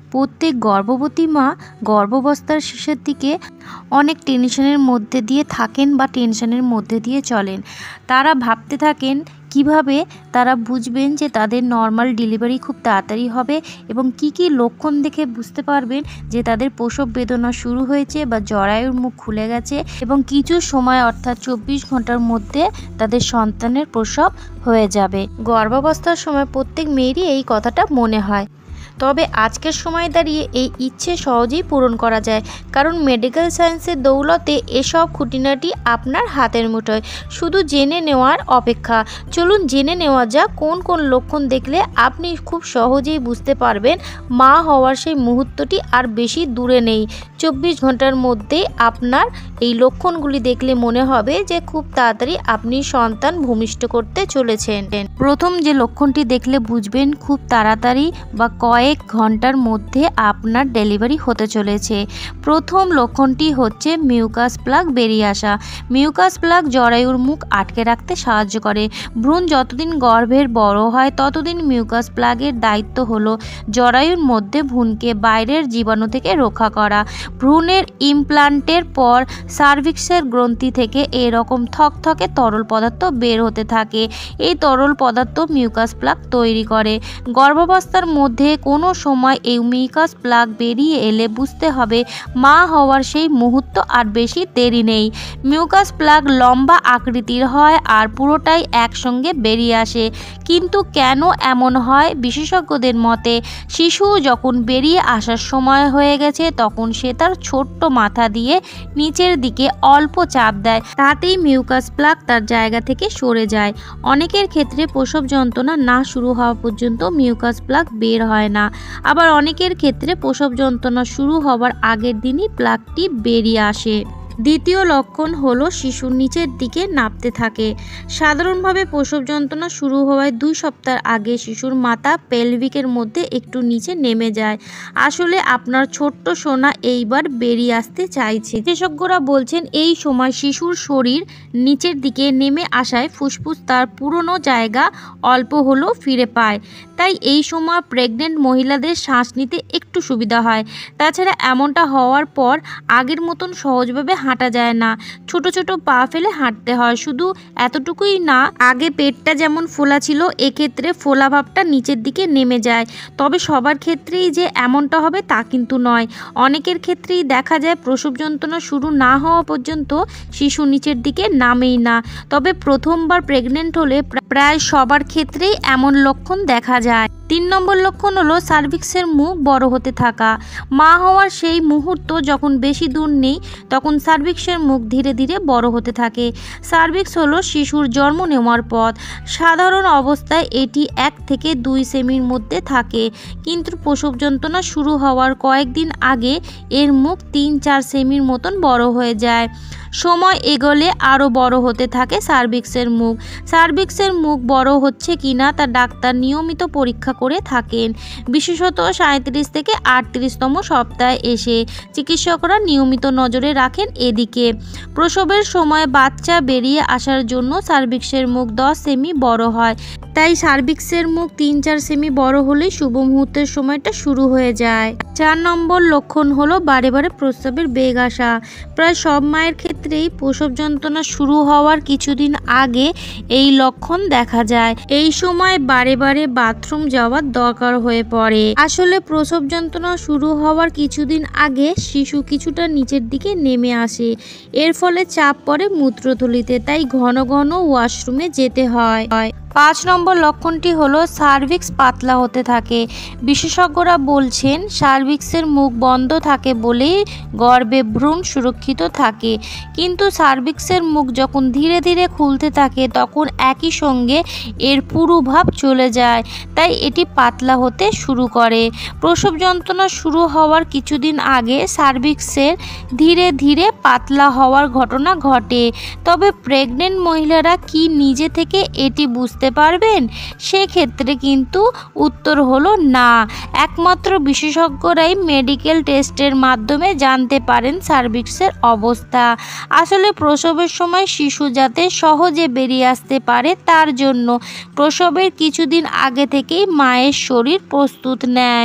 প্রত্যেক গর্ভবতী মা গর্ভাবস্থার শেষের দিকে অনেক টেনশনের মধ্যে দিয়ে থাকেন বা টেনশনের মধ্যে দিয়ে চলেন। তারা ভাবতে থাকেন কিভাবে তারা বুঝবেন যে তাদের নর্মাল ডেলিভারি খুব তাড়াতাড়ি হবে এবং কি লক্ষণ দেখে বুঝতে পারবেন যে তাদের প্রসব বেদনা শুরু হয়েছে বা জরায়ুর মুখ খুলে গেছে এবং কিছু সময় অর্থাৎ 24 ঘন্টার মধ্যে তাদের সন্তানের প্রসব হয়ে যাবে। গর্ভাবস্থার সময় প্রত্যেক মেয়েরই এই কথাটা মনে হয়, তবে আজকের সময় দাঁড়িয়ে এই ইচ্ছে সহজেই পূরণ করা যায়, কারণ মেডিকেল সায়েন্সের দৌলতে এসব খুঁটিনাটি আপনার হাতের মুঠোয়, শুধু জেনে নেওয়ার অপেক্ষা। চলুন জেনে নেওয়া যাক কোন কোন লক্ষণ দেখলে আপনি খুব সহজেই বুঝতে পারবেন মা হওয়ার সেই মুহূর্তটি আর বেশি দূরে নেই। 24 ঘন্টার মধ্যেই আপনার এই লক্ষণগুলি দেখলে মনে হবে যে খুব তাড়াতাড়ি আপনি সন্তান ভূমিষ্ঠ করতে চলেছেন। প্রথম যে লক্ষণটি দেখলে বুঝবেন খুব তাড়াতাড়ি বা কয়েক ঘন্টার মধ্যে আপনার ডেলিভারি হতে চলেছে। প্রথম লক্ষণটি হচ্ছে মিউকাস প্লাগ বেরিয়ে আসা। মিউকাস প্লাগ জরায়ুর মুখ আটকে রাখতে সাহায্য করে। ভ্রূণ যতদিন গর্ভের বড় হয় ততদিন মিউকাস প্লাগের দায়িত্ব হলো জরায়ুর মধ্যে ভ্রূণকে বাইরের জীবাণু থেকে রক্ষা করা। ভ্রূণের ইমপ্লান্টের পর সার্ভিক্সের গ্রন্থি থেকে এরকম থকথকে তরল পদার্থ বের হতে থাকে। এই তরল পদার্থ মিউকাস প্লাগ তৈরি করে। গর্ভাবস্থার মধ্যে কোনো সময় এই মিউকাস প্লাগ বেরিয়ে এলে বুঝতে হবে মা হওয়ার সেই মুহূর্ত আর বেশি দেরি নেই। মিউকাস প্লাগ লম্বা আকৃতির হয় আর পুরোটাই একসঙ্গে বেরিয়ে আসে। কিন্তু কেন এমন হয়? বিশেষজ্ঞদের মতে শিশু যখন বেরিয়ে আসার সময় হয়ে গেছে তখন সে তার ছোট্ট মাথা দিয়ে নিচের দিকে অল্প চাপ দেয়, তাতেই মিউকাস প্লাগ তার জায়গা থেকে সরে যায়। অনেকের ক্ষেত্রে প্রসব যন্ত্রণা না শুরু হওয়া পর্যন্ত মিউকাস প্লাগ বের হয় না, আবার অনেকের ক্ষেত্রে প্রসব যন্ত্রণা শুরু হওয়ার আগের দিনই প্লাগটি বেরিয়ে আসে। দ্বিতীয় লক্ষণ হলো শিশুর নিচের দিকে নামতে থাকে। সাধারণভাবে প্রসব যন্ত্রণা শুরু হওয়ার 2 সপ্তাহ আগে শিশুর মাথা পেলভিকের মধ্যে একটু নিচে নেমে যায়। আসলে আপনার ছোট্ট সোনা এইবার বেরিয়ে আসতে চাইছে। বিশেষজ্ঞরা বলছেন এই সময় শিশুর শরীর নিচের দিকে নেমে আসায় ফুসফুস তার পুরনো জায়গা অল্প হলেও ফিরে পায়। তাই এই সময় প্রেগনেন্ট মহিলাদের শ্বাস নিতে একটু সুবিধা হয়। তাছাড়া এমনটা হওয়ার পর আগের মতন সহজভাবে হাঁটা যায় না, ছোট ছোট পা ফেলে হাঁটতে হয়। শুধু এতটুকুই না, আগে পেটটা যেমন ফোলা ছিল এক্ষেত্রে ফোলা ভাবটা নিচের দিকে নেমে যায়। তবে সবার ক্ষেত্রেই যে এমনটা হবে তা কিন্তু নয়। অনেকের ক্ষেত্রেই দেখা যায় প্রসব যন্ত্রণা শুরু না হওয়া পর্যন্ত শিশু নিচের দিকে নামেই না। তবে প্রথমবার প্রেগনেন্ট হলে প্রায় সবার ক্ষেত্রেই এমন লক্ষণ দেখা যায়। 3 নম্বর লক্ষণ হলো সার্ভিক্সের মুখ বড় হতে থাকা। মা হওয়ার সেই মুহূর্ত যখন বেশি দূর নেই তখন সার্ভিক্সের মুখ ধীরে ধীরে বড় হতে থাকে। সার্ভিক্স হলো শিশুর জন্ম নেওয়ার পথ। সাধারণ অবস্থায় এটি 1 থেকে 2 সেমির মধ্যে থাকে, কিন্তু প্রসব যন্ত্রণা শুরু হওয়ার কয়েকদিন আগে এর মুখ 3-4 সেমির মতন বড় হয়ে যায়। সময় এগোলে আরও বড় হতে থাকে সার্ভিক্সের মুখ। সার্ভিক্সের মুখ বড় হচ্ছে কিনা তা ডাক্তার নিয়মিত পরীক্ষা করে থাকেন। বিশেষত 37 থেকে 38তম সপ্তাহে এসে চিকিৎসকরা নিয়মিত নজরে রাখেন এদিকে। প্রসবের সময় বাচ্চা বেরিয়ে আসার জন্য সার্ভিক্সের মুখ 10 সেমি বড় হয়, তাই সার্ভিক্সের মুখ 3-4 সেমি বড় হলেই শুভ মুহূর্তের সময়টা শুরু হয়ে যায়। 4 নম্বর লক্ষণ হলো বারে বারে প্রস্রাবের বেগ আসা। প্রায় সব মায়ের ক্ষেত্রেই প্রসব যন্ত্রণা শুরু হওয়ার কিছুদিন আগে এই লক্ষণ দেখা যায়। এই সময় বারে বারে বাথরুম যাওয়ার দরকার হয়ে পড়ে। আসলে প্রসব যন্ত্রণা শুরু হওয়ার কিছুদিন আগে শিশু কিছুটা নিচের দিকে নেমে আসে, এর ফলে চাপ পড়ে মূত্রথলিতে, তাই ঘন ঘন ওয়াশরুমে যেতে হয়। 5 নম্বর লক্ষণটি হলো সার্ভিক্স পাতলা হতে থাকে। বিশেষজ্ঞরা বলছেন সার্ভিক্সের মুখ বন্ধ থাকে বলেই গর্ভে ভ্রূণ সুরক্ষিত থাকে, কিন্তু সার্ভিক্সের মুখ যখন ধীরে ধীরে খুলতে থাকে তখন একই সঙ্গে এর পুরু ভাব চলে যায়, তাই এটি পাতলা হতে শুরু করে। প্রসব যন্ত্রণা শুরু হওয়ার কিছুদিন আগে সার্ভিক্সের ধীরে ধীরে পাতলা হওয়ার ঘটনা ঘটে। তবে প্রেগনেন্ট মহিলারা কি নিজে থেকে এটি বুঝতে পারবেন? সেক্ষেত্রে কিন্তু উত্তর হলো না। একমাত্র বিশেষজ্ঞরাই মেডিকেল টেস্টের মাধ্যমে জানতে পারেন সার্ভিক্সের অবস্থা। আসলে প্রসবের সময় শিশু যাতে সহজে বেরিয়ে আসতে পারে তার জন্য প্রসবের কিছুদিন আগে থেকেই মায়ের শরীর প্রস্তুত নেয়।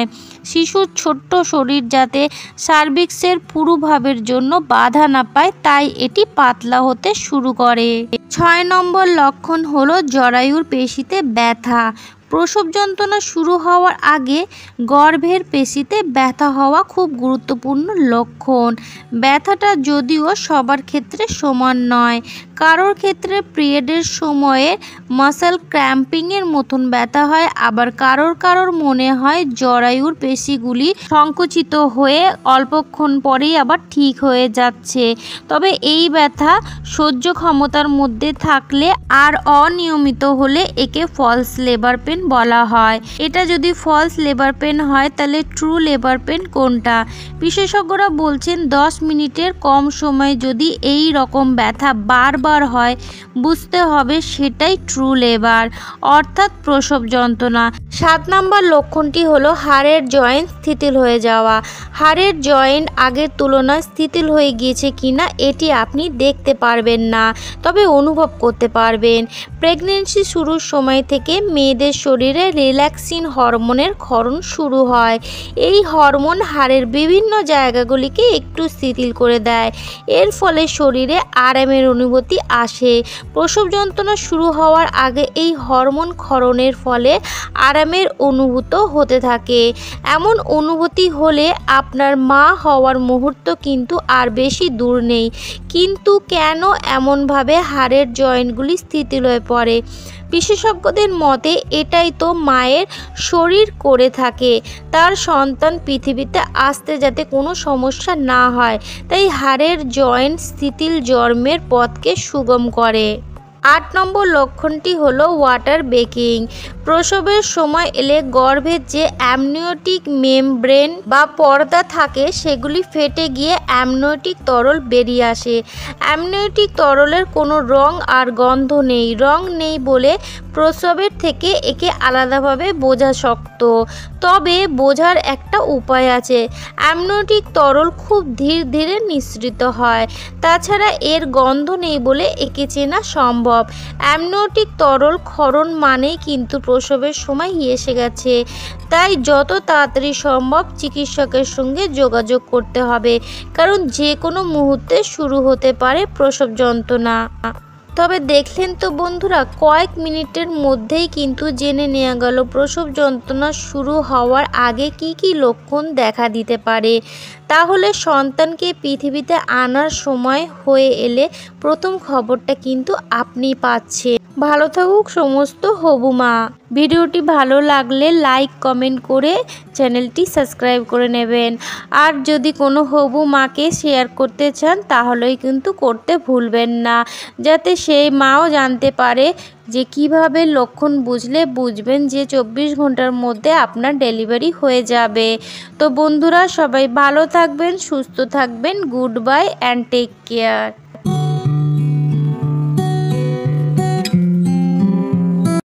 শিশুর ছোট্ট শরীর যাতে সার্ভিক্সের পুরুভাবের জন্য বাধা না পায়, তাই এটি পাতলা হতে শুরু করে। 6 নম্বর লক্ষণ হলো জরায়ুর পেশিতে ব্যথা। প্রসব যন্ত্রণা শুরু হওয়ার আগে গর্ভের পেশিতে ব্যথা হওয়া খুব গুরুত্বপূর্ণ লক্ষণ। ব্যথাটা যদিও সবার ক্ষেত্রে সমান নয়, কারোর ক্ষেত্রে পিরিয়ডের সময়ে মাসল ক্র্যাম্পিংয়ের মতন ব্যথা হয়, আবার কারোর মনে হয় জরায়ুর পেশিগুলি সংকুচিত হয়ে অল্পক্ষণ পরেই আবার ঠিক হয়ে যাচ্ছে। তবে এই ব্যথা সহ্য ক্ষমতার মধ্যে থাকলে আর অনিয়মিত হলে একে ফলস লেবার পেন বলা হয়। এটা যদি ফলস লেবার পেন হয় তাহলে ট্রু লেবার পেন কোনটা? বিশেষজ্ঞরা বলছেন 10 মিনিটের কম সময়ে যদি এই রকম ব্যথা বারবার হয় বুঝতে হবে সেটাই ট্রু লেবার অর্থাৎ প্রসব যন্ত্রণা। 7 নম্বর লক্ষণটি হলো হাড়ের জয়েন্ট শিথিল হয়ে যাওয়া। হাড়ের জয়েন্ট আগের তুলনায় শিথিল হয়ে গিয়েছে কিনা এটি আপনি দেখতে পারবেন না, তবে অনুভব করতে পারবেন। প্রেগন্যান্সি শুরুর সময় থেকে মেয়েদের শরীরে রিল্যাক্সিন হরমোনের ক্ষরণ শুরু হয়। এই হরমোন হাড়ের বিভিন্ন জায়গাগুলিকে একটু শিথিল করে দেয়, এর ফলে শরীরে আরামের অনুভূতি আসে। প্রসব যন্ত্রণা শুরু হওয়ার আগে এই হরমোন ক্ষরণের ফলে আরামের অনুভূত হতে থাকে। এমন অনুভূতি হলে আপনার মা হওয়ার মুহূর্ত কিন্তু আর বেশি দূর নেই। কিন্তু কেন এমনভাবে হাড়ের জয়েন্টগুলি শিথিল হয়ে পড়ে? বিশেষজ্ঞদের মতে এটাই তো মায়ের শরীর করে থাকে তার সন্তান পৃথিবীতে আসতে যাতে কোনো সমস্যা না হয়, তাই হাড়ের জয়েন্ট শিথিল জন্মের পথকে সুগম করে। 8 নম্বর লক্ষণটি হলো ওয়াটার বেকিং। প্রসবের সময় এলে গর্ভের যে অ্যামনিওটিক মেমব্রেন বা পর্দা থাকে সেগুলি ফেটে গিয়ে অ্যামনিওটিক তরল বেরিয়ে আসে। অ্যামনিওটিক তরলের কোনো রং আর গন্ধ নেই। রং নেই বলে প্রসবের থেকে একে আলাদাভাবে বোঝা শক্ত, তবে বোঝার একটা উপায় আছে। অ্যামনিওটিক তরল খুব ধীরে ধীরে নিঃসৃত হয়, তাছাড়া এর গন্ধ নেই বলে একে চেনা সম্ভব। অ্যামনিওটিক তরল ক্ষরণ মানেই কিন্তু প্রসবের সময় এসে গেছে, তাই যত তাড়াতাড়ি সম্ভব চিকিৎসকের সঙ্গে যোগাযোগ করতে হবে, কারণ যে কোনো মুহূর্তে শুরু হতে পারে প্রসব যন্ত্রণা। তবে দেখলেন তো বন্ধুরা, কয়েক মিনিটের মধ্যেই কিন্তু জেনে নেওয়া গেল প্রসব যন্ত্রণা শুরু হওয়ার আগে কি কি লক্ষণ দেখা দিতে পারে। তাহলে সন্তানকে পৃথিবীতে আনার সময় হয়ে এলে প্রথম খবরটা কিন্তু আপনি পাচ্ছেন। ভালো থাকুক সমস্ত হবু মা। ভিডিওটি ভালো লাগলে লাইক কমেন্ট করে চ্যানেলটি সাবস্ক্রাইব করে নেবেন। আর যদি কোনো হবু মাকে শেয়ার করতে চান তাহলেই কিন্তু করতে ভুলবেন না, যাতে সেই মাও জানতে পারে যে কিভাবে লক্ষণ বুঝবেন যে 24 ঘন্টার মধ্যে আপনার ডেলিভারি হয়ে যাবে। তো বন্ধুরা সবাই ভালো থাকবেন, সুস্থ থাকবেন। Good bye and take care.